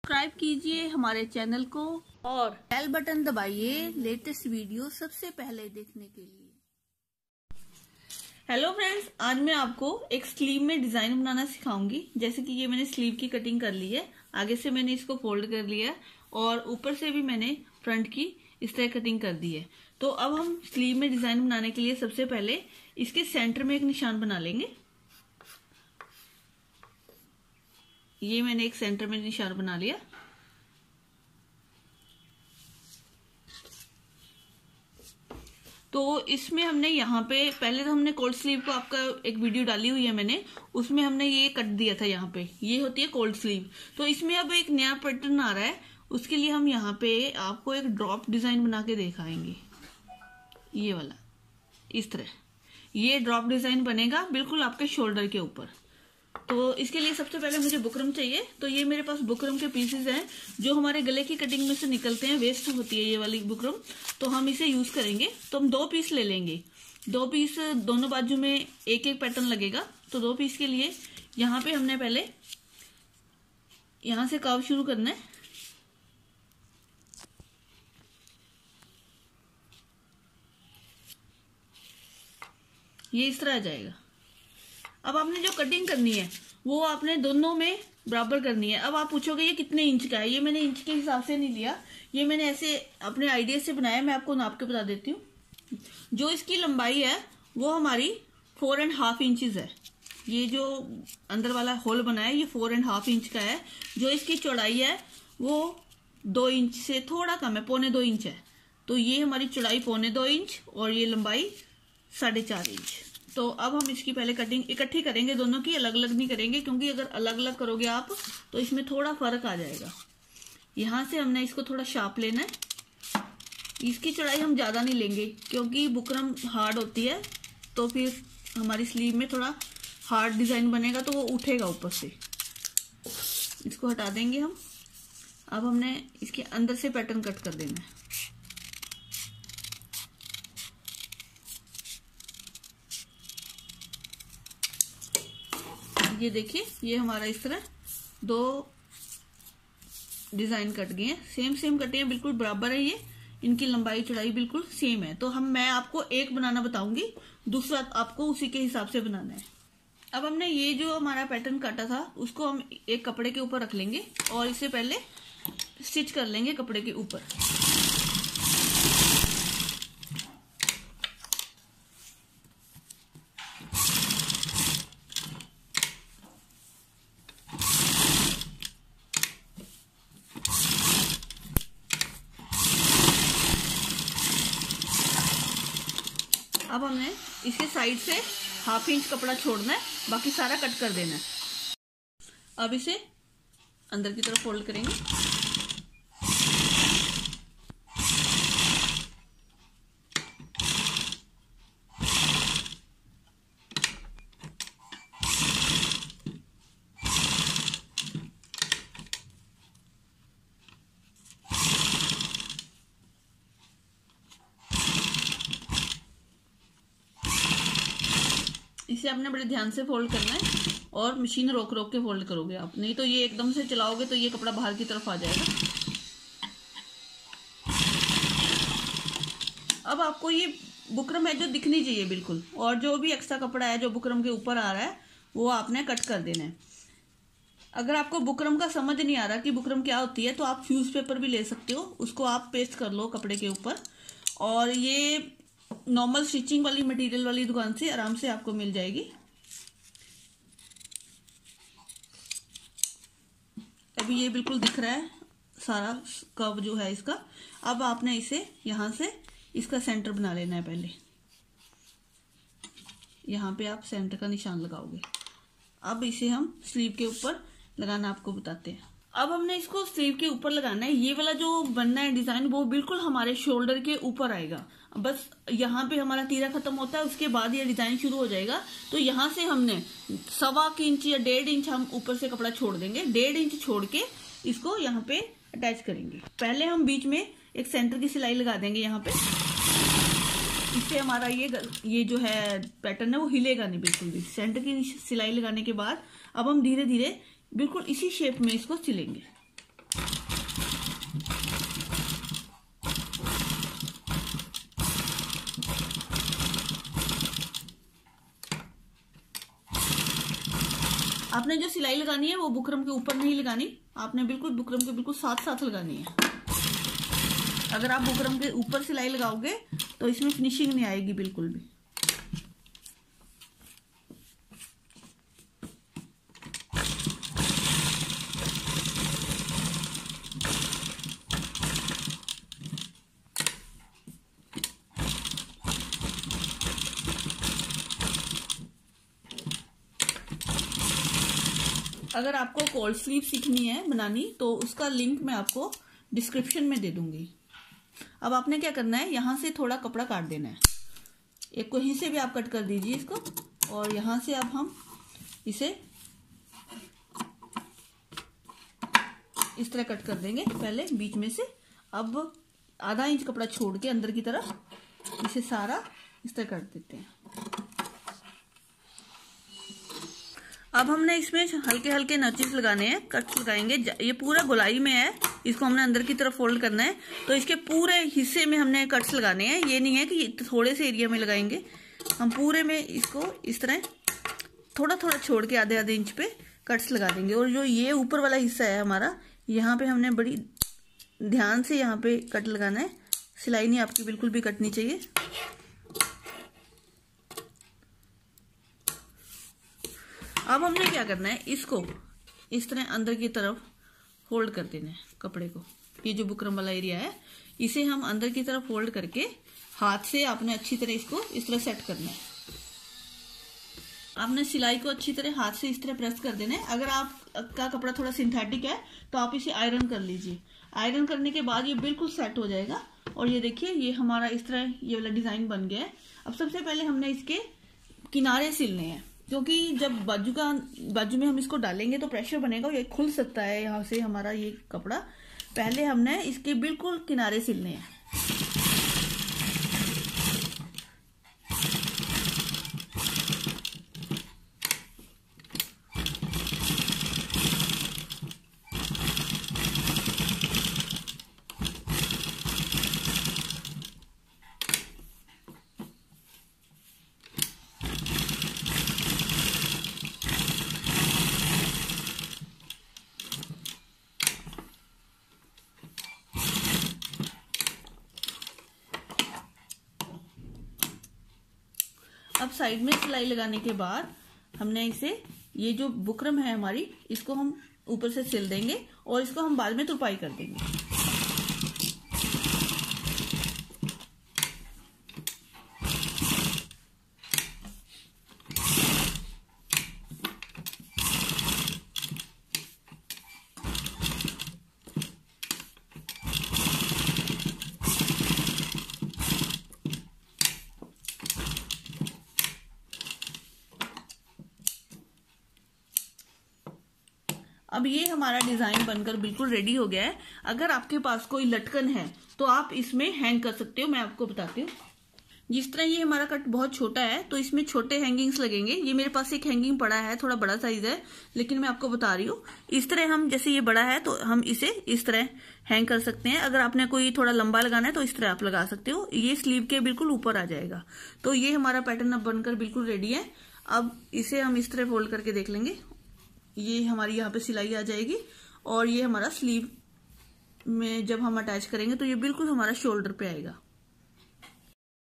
Subscribe कीजिए हमारे channel को और बेल बटन दबाइए लेटेस्ट वीडियो सबसे पहले देखने के लिए। हेलो फ्रेंड्स, आज मैं आपको एक स्लीव में डिजाइन बनाना सिखाऊंगी। जैसे कि ये मैंने स्लीव की कटिंग कर ली है, आगे से मैंने इसको फोल्ड कर लिया है और ऊपर से भी मैंने फ्रंट की इस तरह कटिंग कर दी है। तो अब हम स्लीव में डिजाइन बनाने के लिए सबसे पहले इसके सेंटर में एक निशान बना लेंगे। ये मैंने एक सेंटर में निशान बना लिया। तो इसमें हमने यहाँ पे पहले तो हमने कोल्ड स्लीव को, आपका एक वीडियो डाली हुई है मैंने, उसमें हमने ये कट दिया था। यहाँ पे ये होती है कोल्ड स्लीव। तो इसमें अब एक नया पैटर्न आ रहा है, उसके लिए हम यहाँ पे आपको एक ड्रॉप डिजाइन बना के दिखाएंगे। ये वाला इस तरह ये ड्रॉप डिजाइन बनेगा बिल्कुल आपके शोल्डर के ऊपर। तो इसके लिए सबसे पहले मुझे बुकरम चाहिए। तो ये मेरे पास बुकरम के पीसेस हैं जो हमारे गले की कटिंग में से निकलते हैं, वेस्ट होती है ये वाली बुकरम। तो हम इसे यूज करेंगे। तो हम 2 पीस ले लेंगे। 2 पीस दोनों बाजू में एक एक पैटर्न लगेगा। तो 2 पीस के लिए यहाँ पे हमने पहले यहां से कर्व शुरू करना है। ये इस तरह आ जाएगा। अब आपने जो कटिंग करनी है वो आपने दोनों में बराबर करनी है। अब आप पूछोगे ये कितने इंच का है। ये मैंने इंच के हिसाब से नहीं लिया, ये मैंने ऐसे अपने आइडिया से बनाया। मैं आपको नाप के बता देती हूँ। जो इसकी लंबाई है वो हमारी 4.5 इंचेस है। ये जो अंदर वाला होल बना है ये 4.5 इंच का है। जो इसकी चौड़ाई है वो 2 इंच से थोड़ा कम है, 1.25 इंच है। तो ये हमारी चौड़ाई 1.25 इंच और ये लंबाई 4.5 इंच। तो अब हम इसकी पहले कटिंग इकट्ठी करेंगे दोनों की, अलग अलग नहीं करेंगे, क्योंकि अगर अलग अलग करोगे आप तो इसमें थोड़ा फर्क आ जाएगा। यहां से हमने इसको थोड़ा शार्प लेना है। इसकी चौड़ाई हम ज्यादा नहीं लेंगे क्योंकि बुकरम हार्ड होती है, तो फिर हमारी स्लीव में थोड़ा हार्ड डिजाइन बनेगा तो वो उठेगा ऊपर से। इसको हटा देंगे हम। अब हमने इसके अंदर से पैटर्न कट कर देना है। ये देखिए, ये हमारा इस तरह 2 डिजाइन कट गए हैं। सेम कटे हैं, बिल्कुल बराबर है। ये इनकी लंबाई चौड़ाई बिल्कुल सेम है। तो मैं आपको एक बनाना बताऊंगी, दूसरा आपको उसी के हिसाब से बनाना है। अब हमने ये जो हमारा पैटर्न काटा था उसको हम एक कपड़े के ऊपर रख लेंगे और इसे पहले स्टिच कर लेंगे कपड़े के ऊपर। अब हमने इसके साइड से 1/2 इंच कपड़ा छोड़ना है, बाकी सारा कट कर देना है। अब इसे अंदर की तरफ फोल्ड करेंगे। इसे आपने बड़े ध्यान से फोल्ड करना है और मशीन रोक रोक के फोल्ड करोगे आप, नहीं तो ये एकदम से चलाओगे तो ये कपड़ा बाहर की तरफ आ जाएगा। अब आपको ये बुकरम है जो दिखनी चाहिए बिल्कुल, और जो भी एक्स्ट्रा कपड़ा है जो बुकरम के ऊपर आ रहा है वो आपने कट कर देना है। अगर आपको बुकरम का समझ नहीं आ रहा कि बुकरम क्या होती है तो आप फ्यूज पेपर भी ले सकते हो, उसको आप पेस्ट कर लो कपड़े के ऊपर। और ये नॉर्मल स्टिचिंग वाली मटेरियल वाली दुकान से आराम से आपको मिल जाएगी। अभी ये बिल्कुल दिख रहा है सारा कर्व जो है इसका। अब आपने इसे यहां से इसका सेंटर बना लेना है। पहले यहां पे आप सेंटर का निशान लगाओगे। अब इसे हम स्लीव के ऊपर लगाना आपको बताते हैं। अब हमने इसको स्लीव के ऊपर लगाना है। ये वाला जो बनना है डिजाइन वो बिल्कुल हमारे शोल्डर के ऊपर आएगा। बस यहाँ पे हमारा तीरा खत्म होता है, उसके बाद ये डिजाइन शुरू हो जाएगा। तो यहाँ से हमने 1.25 इंच या 1.5 इंच हम ऊपर से कपड़ा छोड़ देंगे। 1.5 इंच छोड़ के इसको यहाँ पे अटैच करेंगे। पहले हम बीच में एक सेंटर की सिलाई लगा देंगे यहाँ पे। इससे हमारा ये जो है पैटर्न है वो हिलेगा नहीं बिल्कुल भी। सेंटर की सिलाई लगाने के बाद अब हम धीरे धीरे बिल्कुल इसी शेप में इसको सिलेंगे। आपने जो सिलाई लगानी है वो बुकरम के ऊपर नहीं लगानी, आपने बिल्कुल बुकरम के बिल्कुल साथ साथ लगानी है। अगर आप बुकरम के ऊपर सिलाई लगाओगे तो इसमें फिनिशिंग नहीं आएगी बिल्कुल भी। अगर आपको कोल्ड स्लीव सीखनी है बनानी तो उसका लिंक मैं आपको डिस्क्रिप्शन में दे दूंगी। अब आपने क्या करना है, यहां से थोड़ा कपड़ा काट देना है, एक को यहीं से भी आप कट कर दीजिए इसको, और यहां से अब हम इसे इस तरह कट कर देंगे पहले बीच में से। अब आधा इंच कपड़ा छोड़ के अंदर की तरफ इसे सारा इस तरह काट देते हैं। अब हमने इसमें हल्के हल्के नॉचेस लगाने हैं, कट्स लगाएंगे। ये पूरा गोलाई में है, इसको हमने अंदर की तरफ फोल्ड करना है, तो इसके पूरे हिस्से में हमने कट्स लगाने हैं। ये नहीं है कि थोड़े से एरिया में लगाएंगे, हम पूरे में इसको इस तरह थोड़ा थोड़ा छोड़ के आधे आधे इंच पे कट्स लगा देंगे। और जो ये ऊपर वाला हिस्सा है हमारा, यहाँ पे हमने बड़ी ध्यान से यहाँ पे कट लगाना है, सिलाई नहीं आपकी बिल्कुल भी कटनी चाहिए। अब हमने क्या करना है, इसको इस तरह अंदर की तरफ फोल्ड कर देना है कपड़े को। ये जो बुकरम वाला एरिया है इसे हम अंदर की तरफ फोल्ड करके हाथ से आपने अच्छी तरह इसको इस तरह सेट करना है। आपने सिलाई को अच्छी तरह हाथ से इस तरह प्रेस कर देना है। अगर आपका कपड़ा थोड़ा सिंथेटिक है तो आप इसे आयरन कर लीजिए। आयरन करने के बाद ये बिल्कुल सेट हो जाएगा। और ये देखिए ये हमारा इस तरह ये वाला डिजाइन बन गया है। अब सबसे पहले हमने इसके किनारे सिलने हैं, क्योंकि जब बाजू में हम इसको डालेंगे तो प्रेशर बनेगा और ये खुल सकता है यहाँ से हमारा ये कपड़ा। पहले हमने इसके बिल्कुल किनारे सिलने हैं। अब साइड में सिलाई लगाने के बाद हमने इसे, ये जो बुकरम है हमारी, इसको हम ऊपर से सिल देंगे और इसको हम बाद में तुरपाई कर देंगे। अब ये हमारा डिजाइन बनकर बिल्कुल रेडी हो गया है। अगर आपके पास कोई लटकन है तो आप इसमें हैंग कर सकते हो। मैं आपको बताती हूँ। जिस तरह ये हमारा कट बहुत छोटा है तो इसमें छोटे हैंगिंग्स लगेंगे। ये मेरे पास एक हैंगिंग पड़ा है, थोड़ा बड़ा साइज है, लेकिन मैं आपको बता रही हूँ। इस तरह हम, जैसे ये बड़ा है तो हम इसे इस तरह हैंग कर सकते हैं। अगर आपने कोई थोड़ा लंबा लगाना है तो इस तरह आप लगा सकते हो। ये स्लीव के बिल्कुल ऊपर आ जाएगा। तो ये हमारा पैटर्न अब बनकर बिल्कुल रेडी है। अब इसे हम इस तरह फोल्ड करके देख लेंगे। ये हमारी यहाँ पे सिलाई आ जाएगी और ये हमारा स्लीव में जब हम अटैच करेंगे तो ये बिल्कुल हमारा शोल्डर पे आएगा।